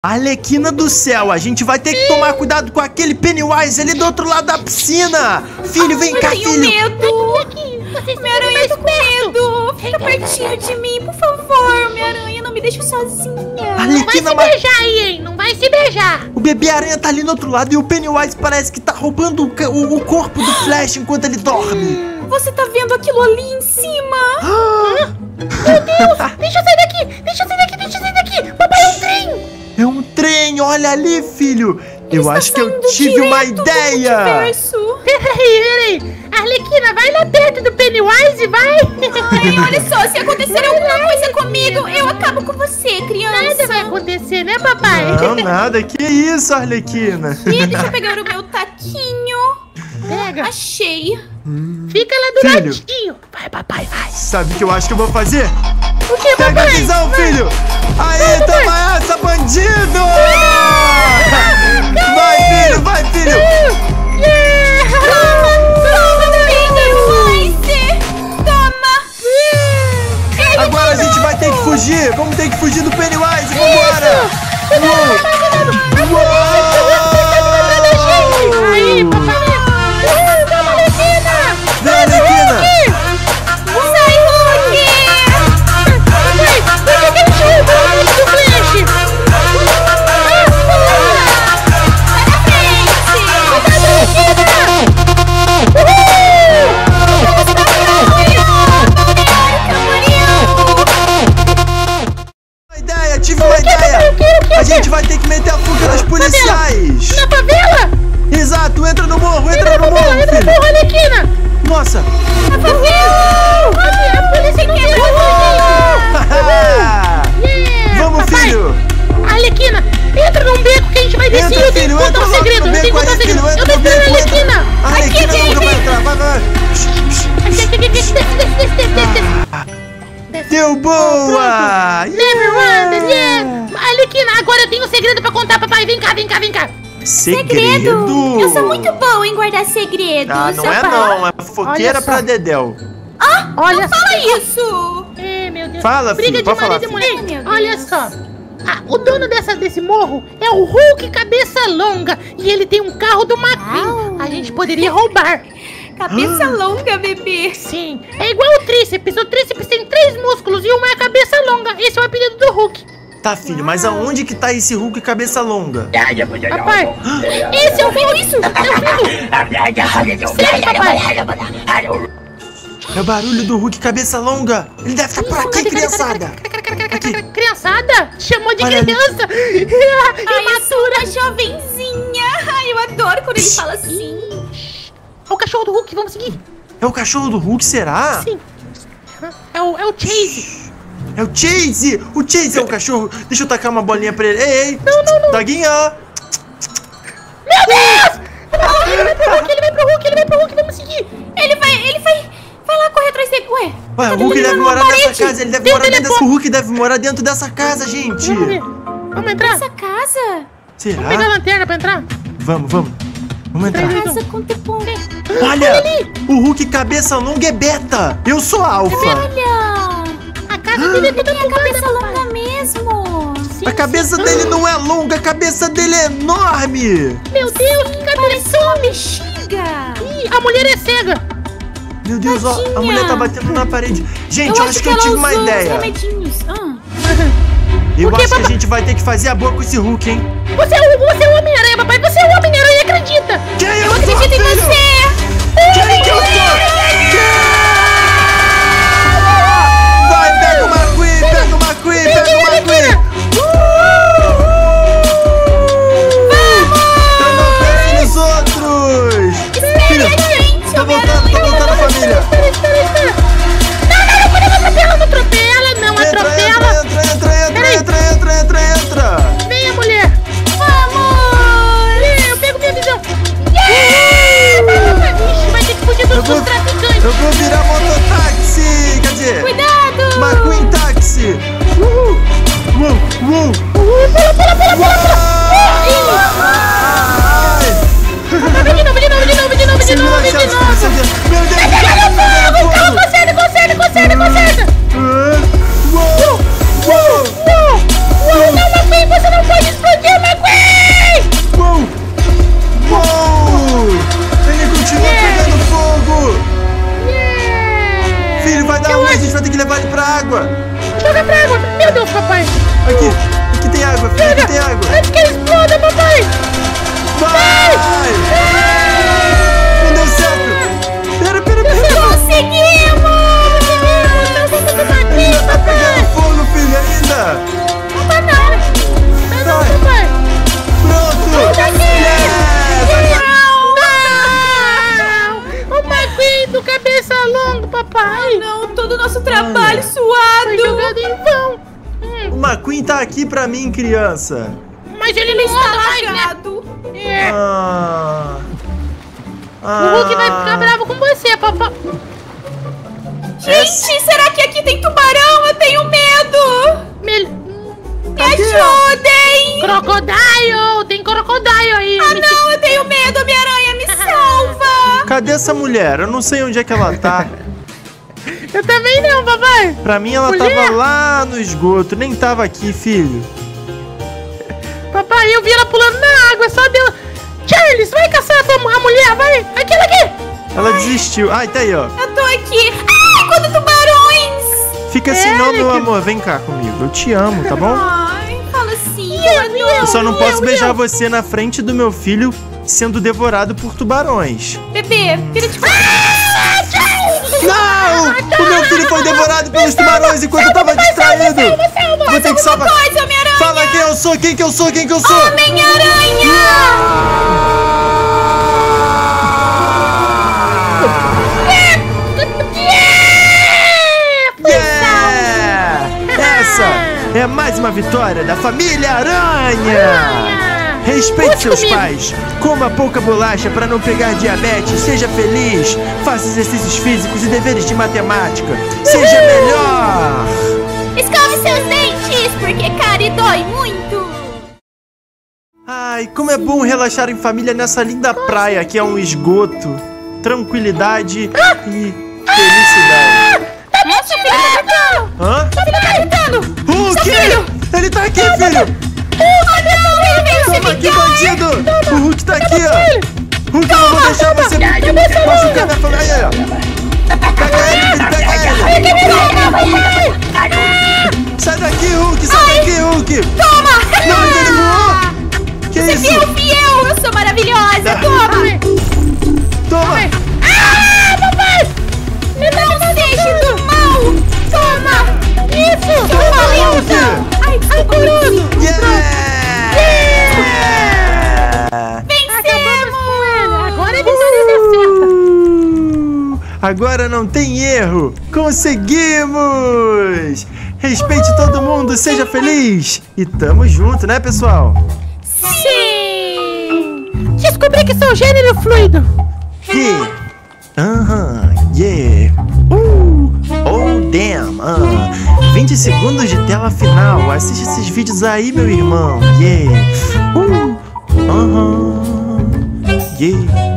Arlequina do céu, a gente vai ter que tomar cuidado com aquele Pennywise ali do outro lado da piscina. Filho, vem cá, filho. Eu tenho medo. Homem-Aranha, eu tô com medo. Fica pertinho de mim, por favor. Homem-Aranha, não me deixa sozinha. Arlequina, não vai se beijar aí, hein? Não vai se beijar. O bebê-aranha tá ali no outro lado e o Pennywise parece que tá roubando o corpo do Flash enquanto ele dorme. Você tá vendo aquilo ali em cima? Meu Deus, deixa eu sair daqui. Deixa eu sair daqui. Papai, é um trem. É um trem, olha ali, filho. Eu acho que eu tive uma ideia. Peraí. Arlequina, vai lá perto do Pennywise, vai. Ai, olha só, se acontecer alguma coisa comigo, eu acabo com você, criança. Nada vai acontecer, né, papai? Não, nada. Que isso, Arlequina? Ih, deixa eu pegar o meu taquinho. Pega. Achei. Fica lá do Filho. ladinho. Vai, papai, vai. Sabe o que eu acho que eu vou fazer? O que, papai? Pega a visão, filho. Aí, toma essa, bandido. Vai, filho. Agora a gente vai ter que fugir. Vamos ter que fugir do Pennywise. Vambora. Aí, papai. Vem, Arlequina. Sai, Hulk! Tive uma ideia! A gente vai ter que meter a fuga dos policiais! Na favela? Exato, entra no morro, filho! Arlequina! Nossa! Na favela! A polícia quer Vamos, papai. Filho! Arlequina, entra num beco que a gente vai descer. Entra, Eu tenho que contar um segredo. Eu tenho que contar um segredo. Eu tô esperando a Arlequina. Arlequina nunca vai entrar, vai! Deu boa! Never wonder, yeah! Arlequina, agora eu tenho um segredo pra contar, papai. Vem cá. Segredo? Eu sou muito boa em guardar segredos. Ah, não é não, é fofoqueira pra Dedéu. Olha Não fala isso! Meu Deus. Fala, briga filho, de pode marido falar, e filho. mulher. Ai, meu Olha Deus. só. O dono desse morro é o Hulk Cabeça Longa. E ele tem um carro do McQueen. A gente poderia roubar. Cabeça longa, bebê. Sim, é igual o tríceps. O tríceps tem 3 músculos e uma é a cabeça longa. Esse é o apelido do Hulk. Tá, filho, mas aonde que tá esse Hulk cabeça longa? Papai, esse é o filho. Isso, é o filho. Sério, papai. É o barulho do Hulk cabeça longa. Ele deve estar por aqui, criançada. Criançada? Chamou de Olha ali. criança? Ai, eu sou uma jovenzinha. Ai, eu adoro quando ele fala assim. É o cachorro do Hulk, vamos seguir. É o cachorro do Hulk, será? Sim. É o Chase. É o Chase! O Chase é o cachorro! Deixa eu tacar uma bolinha pra ele. Ei! Não. Taguinha! Meu Deus! Ele vai pro Hulk, vamos seguir. Ele vai lá correr atrás dele. Ué, Ué, o Hulk deve morar nessa casa, ele deve morar dentro dessa... O Hulk deve morar dentro dessa casa, gente! Vamos ver. Vamos entrar? essa casa? Será? Vamos pegar a lanterna pra entrar? Vamos entrar. Casa com tupom. Olha! O Hulk cabeça longa é beta! Eu sou alfa! Olha! A casa dele é toda Tem a cabeça longa mesmo. A cabeça dele não é longa, a cabeça dele é enorme! Meu Deus, que Parece cabeção! uma bexiga. Ih, a mulher é cega! Meu Deus, ó, a Tadinha. mulher tá batendo na parede. Gente, eu acho que eu ela tive uma usou uns ideia. remedinhos. Eu O quê, acho que a papai? gente vai ter que fazer a boa com esse Hulk, hein? Você é o Homem-Aranha, papai! Você é o Homem-Aranha, acredita! Quem eu sou, Acredito em filho? você. Quem que eu sou? Vai, pega o McQueen, pega o McQueen! Eu não penso nos outros! Filho, tô voltando, família! Espera! Não atropela! Entra! Vem a mulher! Vamos. Eu pego minha visão! Ixi, vai ter que fugir dos traficantes! Eu vou virar mototáxi! Quer dizer, Cuidado. McQueen táxi! Uhul! McQueen tá aqui pra mim, criança. Mas ele não anda mais, né? Largado. É. O O Hulk vai ficar bravo com você, papai. Gente, será que aqui tem tubarão? Eu tenho medo. Me ajudem. Crocodile! Tem crocodile aí. Ah, não, eu tenho medo, Homem-Aranha, me salva. Cadê essa mulher? Eu não sei onde é que ela tá. Eu também não, papai. Pra mim ela tava lá no esgoto, nem tava aqui, filho. Papai, eu vi ela pulando na água, só deu... Charles, vai caçar a mulher, vai. Aquela aqui. Ela desistiu. Ai, tá aí, ó. Eu tô aqui. Ai, quantos tubarões. Fica assim não, meu amor. Vem cá comigo. Eu te amo, tá bom? Ai, fala assim. Eu só não posso beijar você na frente do meu filho sendo devorado por tubarões. Bebê, vira de Não! O meu filho foi devorado pelos tubarões enquanto eu tava distraído. Vou ter que salvar. coisa, Homem-Aranha. Fala quem eu sou, quem que eu sou, quem que eu sou. Homem-Aranha. Yeah! Essa é mais uma vitória da família Aranha! Respeite seus pais, coma pouca bolacha para não pegar diabetes, seja feliz, faça exercícios físicos e deveres de matemática. Seja melhor! Escove seus dentes, porque cárie dói muito. Ai, como é bom relaxar em família nessa linda praia que é um esgoto, tranquilidade e felicidade. Nossa, filho tá gritando. Hã? Seu filho tá gritando. Hulk! filho! Ele tá aqui, filho! Toma, que bandido! O Hulk tá aqui, ó! Hulk, eu não vou deixar você machucar minha família! Aí, ó! Pega ele, filho, pega ele! Sai daqui, Hulk! Sai daqui, Hulk! Toma! Não, ele voou! Que isso? Fiel, eu sou maravilhosa! Toma! Toma! Ah, papai! Não seja do mal! Toma! Isso! Toma, Wilson! Ai, desculpa! Yeah! Vencemos! Agora a vitória deu certo. Agora não tem erro! Conseguimos! Respeite todo mundo, seja feliz! E tamo junto, né, pessoal? Sim! Descobri que sou gênero fluido. Yeah! Yeah! Oh, damn! 20 segundos de tela final. Assiste esses vídeos aí, meu irmão. Yeah! Yeah!